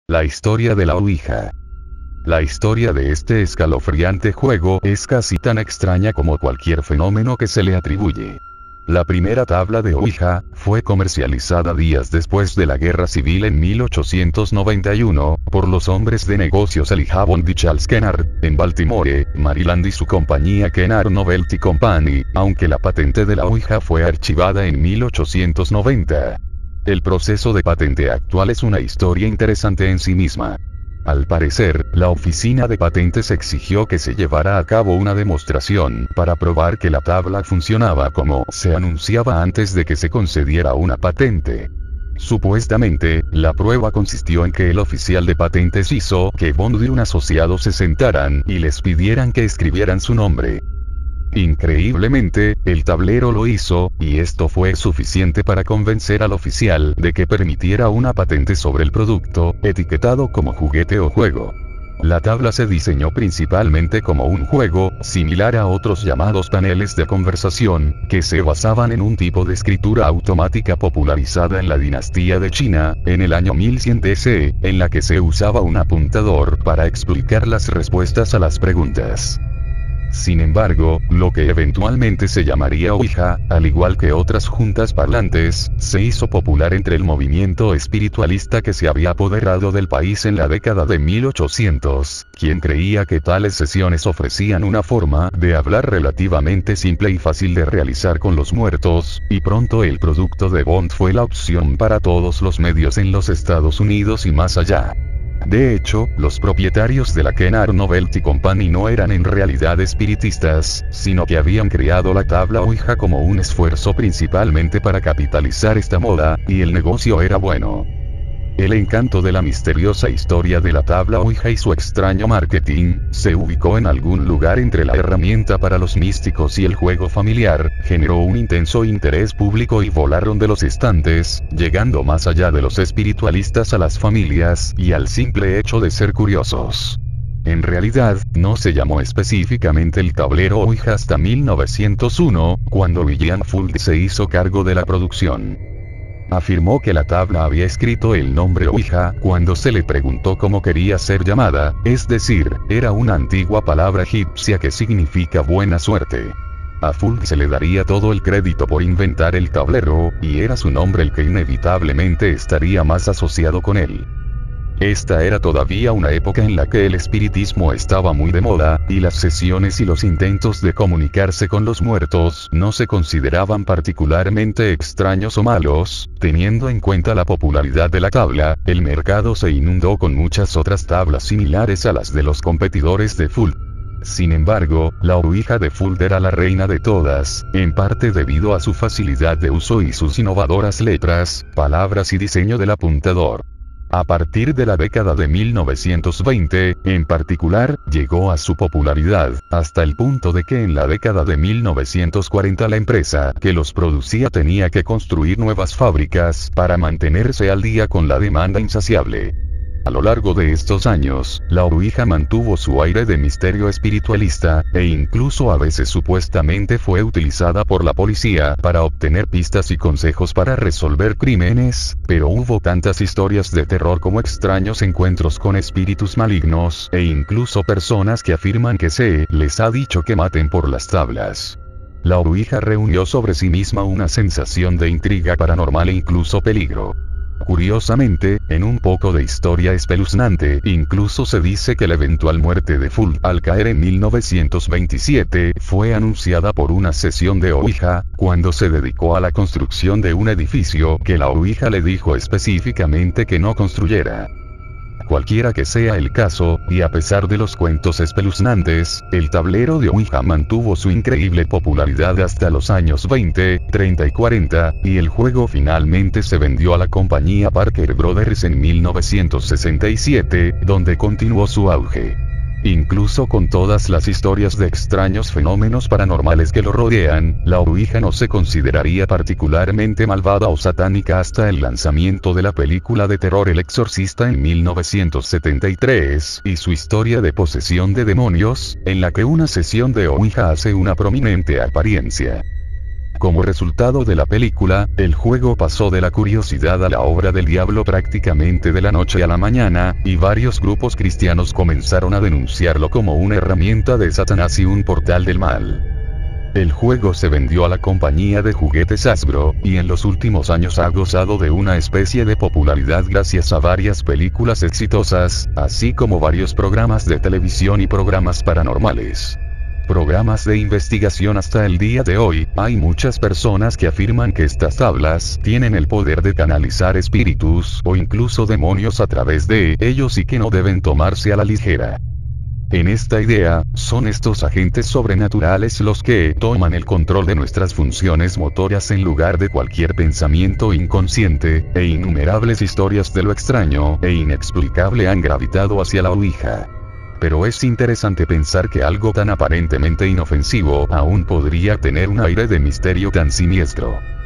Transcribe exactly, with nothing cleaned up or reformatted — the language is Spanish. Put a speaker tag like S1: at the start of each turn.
S1: La historia de la Ouija. La historia de este escalofriante juego es casi tan extraña como cualquier fenómeno que se le atribuye. La primera tabla de Ouija fue comercializada días después de la Guerra Civil en mil ochocientos noventa y uno, por los hombres de negocios Elijah Bond y Charles Kennard, en Baltimore, Maryland y su compañía Kennard Novelty Company, aunque la patente de la Ouija fue archivada en mil ochocientos noventa. El proceso de patente actual es una historia interesante en sí misma. Al parecer, la oficina de patentes exigió que se llevara a cabo una demostración para probar que la tabla funcionaba como se anunciaba antes de que se concediera una patente. Supuestamente, la prueba consistió en que el oficial de patentes hizo que Bond y un asociado se sentaran y les pidieran que escribieran su nombre. Increíblemente, el tablero lo hizo, y esto fue suficiente para convencer al oficial de que permitiera una patente sobre el producto, etiquetado como juguete o juego. La tabla se diseñó principalmente como un juego, similar a otros llamados paneles de conversación, que se basaban en un tipo de escritura automática popularizada en la dinastía de China, en el año mil cien D C, en la que se usaba un apuntador para explicar las respuestas a las preguntas. Sin embargo, lo que eventualmente se llamaría Ouija, al igual que otras juntas parlantes, se hizo popular entre el movimiento espiritualista que se había apoderado del país en la década de mil ochocientos, quien creía que tales sesiones ofrecían una forma de hablar relativamente simple y fácil de realizar con los muertos, y pronto el producto de Bond fue la opción para todos los medios en los Estados Unidos y más allá. De hecho, los propietarios de la Kennard Novelty Company no eran en realidad espiritistas, sino que habían creado la tabla Ouija como un esfuerzo principalmente para capitalizar esta moda, y el negocio era bueno. El encanto de la misteriosa historia de la tabla Ouija y su extraño marketing, se ubicó en algún lugar entre la herramienta para los místicos y el juego familiar, generó un intenso interés público y volaron de los estantes, llegando más allá de los espiritualistas a las familias, y al simple hecho de ser curiosos. En realidad, no se llamó específicamente el tablero Ouija hasta mil novecientos uno, cuando William Fuld se hizo cargo de la producción. Afirmó que la tabla había escrito el nombre Ouija cuando se le preguntó cómo quería ser llamada, es decir, era una antigua palabra egipcia que significa buena suerte. A Fuld se le daría todo el crédito por inventar el tablero, y era su nombre el que inevitablemente estaría más asociado con él. Esta era todavía una época en la que el espiritismo estaba muy de moda, y las sesiones y los intentos de comunicarse con los muertos no se consideraban particularmente extraños o malos. Teniendo en cuenta la popularidad de la tabla, el mercado se inundó con muchas otras tablas similares a las de los competidores de Fuld. Sin embargo, la Ouija de Fuld era la reina de todas, en parte debido a su facilidad de uso y sus innovadoras letras, palabras y diseño del apuntador. A partir de la década de mil novecientos veinte, en particular, llegó a su popularidad, hasta el punto de que en la década de mil novecientos cuarenta la empresa que los producía tenía que construir nuevas fábricas para mantenerse al día con la demanda insaciable. A lo largo de estos años, la Ouija mantuvo su aire de misterio espiritualista, e incluso a veces supuestamente fue utilizada por la policía para obtener pistas y consejos para resolver crímenes, pero hubo tantas historias de terror como extraños encuentros con espíritus malignos, e incluso personas que afirman que se les ha dicho que maten por las tablas. La Ouija reunió sobre sí misma una sensación de intriga paranormal e incluso peligro. Curiosamente, en un poco de historia espeluznante, incluso se dice que la eventual muerte de Fuld al caer en mil novecientos veintisiete fue anunciada por una sesión de Ouija, cuando se dedicó a la construcción de un edificio que la Ouija le dijo específicamente que no construyera. Cualquiera que sea el caso, y a pesar de los cuentos espeluznantes, el tablero de Ouija mantuvo su increíble popularidad hasta los años veinte, treinta y cuarenta, y el juego finalmente se vendió a la compañía Parker Brothers en mil novecientos sesenta y siete, donde continuó su auge. Incluso con todas las historias de extraños fenómenos paranormales que lo rodean, la Ouija no se consideraría particularmente malvada o satánica hasta el lanzamiento de la película de terror El Exorcista en mil novecientos setenta y tres, y su historia de posesión de demonios, en la que una sesión de Ouija hace una prominente apariencia. Como resultado de la película, el juego pasó de la curiosidad a la obra del diablo prácticamente de la noche a la mañana, y varios grupos cristianos comenzaron a denunciarlo como una herramienta de Satanás y un portal del mal. El juego se vendió a la compañía de juguetes Hasbro, y en los últimos años ha gozado de una especie de popularidad gracias a varias películas exitosas, así como varios programas de televisión y programas paranormales. Programas de investigación. Hasta el día de hoy, hay muchas personas que afirman que estas tablas tienen el poder de canalizar espíritus o incluso demonios a través de ellos y que no deben tomarse a la ligera. En esta idea, son estos agentes sobrenaturales los que toman el control de nuestras funciones motoras en lugar de cualquier pensamiento inconsciente, e innumerables historias de lo extraño e inexplicable han gravitado hacia la Ouija. Pero es interesante pensar que algo tan aparentemente inofensivo aún podría tener un aire de misterio tan siniestro.